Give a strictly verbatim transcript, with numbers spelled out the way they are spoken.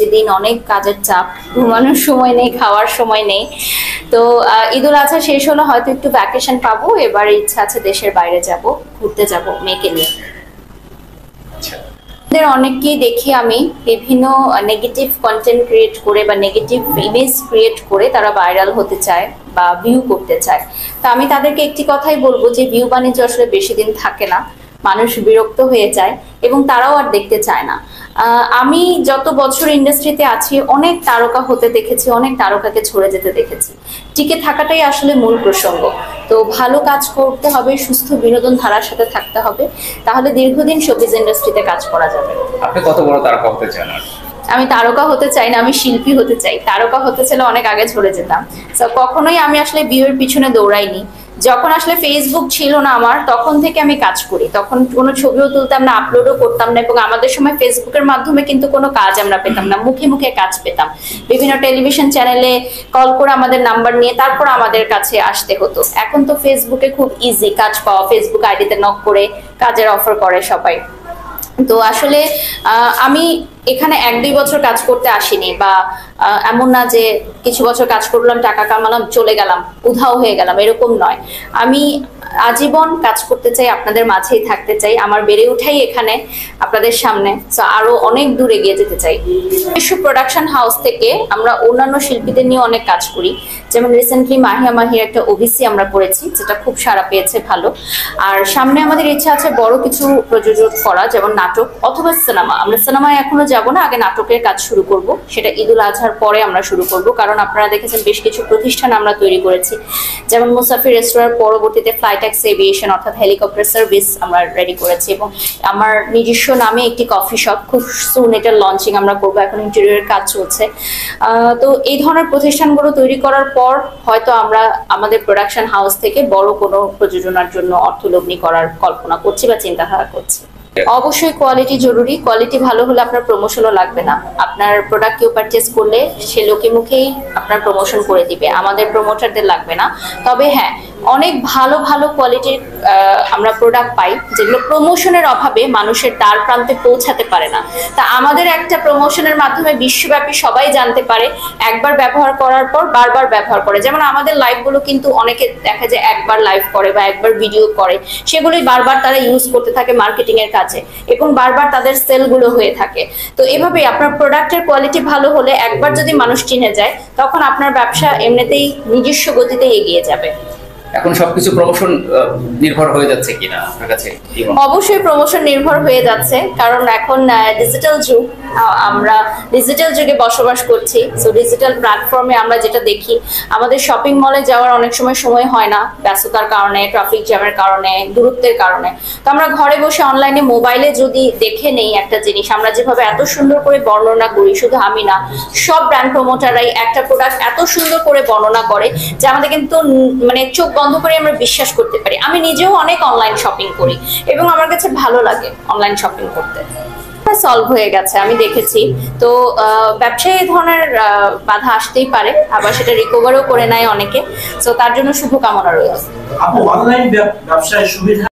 প্রতিদিন অনেক কাজের চাপ, ঘুমানোর সময় নেই, খাওয়ার সময় নেই। তো ঈদুল আজহা শেষ হলো, হয়তো একটু ভ্যাকেশন পাবো। এবারে ইচ্ছা আছে দেশের বাইরে যাব, ঘুরতে যাব মেয়েকে নিয়ে। অনেককেই দেখি আমি বিভিন্ন নেগেটিভ কন্টেন্ট ক্রিয়েট করে বা নেগেটিভ ইমেজ ক্রিয়েট করে তারা ভাইরাল হতে চায় বা ভিউ করতে চায়। তো আমি তাদেরকে একটি কথাই বলবো যে ভিউ বাণিজ্য আসলে বেশি দিন থাকে না, মানুষ বিরক্ত হয়ে যায় এবং তারাও আর দেখতে চায় না। আমি যত বছর ইন্ডাস্ট্রিতে আছি অনেক তারকা হতে দেখেছি, অনেক তারকাকে ছড়ে যেতে দেখেছি। টিকে থাকাটাই আসলে মূল প্রসঙ্গ। তো ভালো কাজ করতে হবে, সুস্থ বিনোদন ধারার সাথে থাকতে হবে, তাহলে দীর্ঘদিন শোবিজ ইন্ডাস্ট্রিতে কাজ করা যাবে। আপনি কত বড় তারকা হতে চান? আমি তারকা হতে চাই না, আমি শিল্পী হতে চাই। তারকা হতে চাইলে অনেক আগে ঝরে যেতাম। তো কখনোই আমি আসলে ভিউয়ের পিছনে দৌড়াইনি। যখন আসলে ফেসবুক ছিল না আমার, তখন থেকে আমি কাজ করি। তখন কোনো ছবিও তুলতাম না, আপলোডও করতাম না, এবং আমাদের সময় ফেসবুকের মাধ্যমে কিন্তু কোনো কাজ আমরা পেতাম না, মুখে মুখে কাজ পেতাম। বিভিন্ন টেলিভিশন চ্যানেলে কল করে আমাদের নাম্বার নিয়ে তারপর আমাদের কাছে আসতে হতো। এখন তো ফেসবুকে খুব ইজি কাজ পাওয়া, ফেসবুক আইডিতে নক করে কাজের অফার করে সবাই। তো আসলে আমি এখানে এক দুই বছর কাজ করতে আসিনি, বা এমন না যে কিছু বছর কাজ করলাম, টাকা কামালাম, চলে গেলাম, উধাও হয়ে গেলাম, এরকম নয়। আমি আজীবন কাজ করতে চাই, আপনাদের মাঝেই থাকতে চাই। আমার বেড়ে উঠাই এখানে আপনাদের সামনে, তো আরো অনেক দূরে এগিয়ে যেতে চাই। বিশ্ব প্রোডাকশন হাউস থেকে আমরা অন্যান্য শিল্পীদের নিয়ে অনেক কাজ করি। যেমন রিসেন্টলি মাহিয়া মাহির একটা ওবিসি আমরা করেছি, যেটা খুব সাড়া পেয়েছে ভালো। আর সামনে আমাদের ইচ্ছা আছে বড় কিছু প্রযোজক করা, যেমন নাটক অথবা সিনেমা। আমরা সিনেমায় এখনো যাবো না, আগে নাটকের কাজ শুরু করব। সেটা ঈদুল আজহার পরে আমরা শুরু করব, কারণ আপনারা দেখেছেন বেশ কিছু প্রতিষ্ঠান আমরা তৈরি করেছি। যেমন মুসাফির রেস্তোরাঁর পরবর্তীতে ফ্লাইট্যাক্স এভিয়েশন অর্থাৎ হেলিকপ্টার সার্ভিস আমরা রেডি করেছি, এবং আমার নিজস্ব নামে একটি কফি শপ, খুব সুন এটার লঞ্চিং আমরা করবো, এখন ইন্টেরিয়রের কাজ চলছে। তো এই ধরনের প্রতিষ্ঠানগুলো তৈরি করার পর হয়তো আমরা আমাদের প্রোডাকশন হাউস থেকে বড় কোনো প্রযোজনার জন্য অর্থলগ্নি করার কল্পনা করছি বা চিন্তাধারা করছি। অবশ্যই কোয়ালিটি জরুরি। কোয়ালিটি ভালো হলে আপনার প্রমোশনও লাগবে না। আপনার প্রোডাক্ট কেউ পারচেস করলে সে লোকে মুখেই আপনার প্রমোশন করে দিবে, আমাদের প্রমোটারদের লাগবে না। তবে হ্যাঁ, অনেক ভালো ভালো কোয়ালিটির আমরা প্রোডাক্ট পাই, যেগুলো প্রমোশনের অভাবে মানুষের দ্বার প্রান্তে পৌঁছাতে পারে না। তা আমাদের একটা প্রমোশনের মাধ্যমে বিশ্বব্যাপী সবাই জানতে পারে, একবার ব্যবহার করার পর বারবার ব্যবহার করে। যেমন আমাদের লাইভগুলো কিন্তু অনেকে দেখা যায় একবার লাইভ করে বা একবার ভিডিও করে, সেগুলোই বারবার তারা ইউজ করতে থাকে মার্কেটিং এর কাজে, এবং বারবার তাদের সেলগুলো হয়ে থাকে। তো এভাবেই আপনার প্রোডাক্টের কোয়ালিটি ভালো হলে একবার যদি মানুষ চিনে যায়, তখন আপনার ব্যবসা এমনিতেই নিজস্ব গতিতে এগিয়ে যাবে। এখন সবকিছু প্রমোশন নির্ভর হয়ে যাচ্ছে কিনা আপনার কাছে? অবশ্যই প্রমোশন নির্ভর হয়ে যাচ্ছে, কারণ এখন ডিজিটাল যুগ, আমরা ডিজিটাল যুগে বসবাস করছি। সো ডিজিটাল প্ল্যাটফর্মে আমরা যেটা দেখি, আমাদের শপিং মলে যাওয়ার অনেক সময় সময় হয় না, ব্যস্ততার কারণে, ট্রাফিক জ্যামের কারণে, দূরত্বের কারণে। তো আমরা ঘরে বসে অনলাইনে মোবাইলে যদি দেখে নেই একটা জিনিস, আমরা যেভাবে এত সুন্দর করে বর্ণনা করি, শুধু আমি না, সব ব্র্যান্ড প্রমোটাররাই একটা প্রোডাক্ট এত সুন্দর করে বর্ণনা করে যে আমাদের কিন্তু মানে চোখ বন্ধ করে আমরা বিশ্বাস করতে পারি। আমি নিজেও অনেক অনলাইন শপিং করি এবং আমার কাছে ভালো লাগে অনলাইন শপিং করতে। সলভ হয়ে গেছে আমি দেখেছি। তো ব্যবসায় এই ধরনের বাধা আসতেই পারে, আবার সেটা রিকভারও করে নেয় অনেকে। তো তার জন্য শুভকামনা রয়েছে। আপু, অনলাইন ব্যবসায় সুবিধা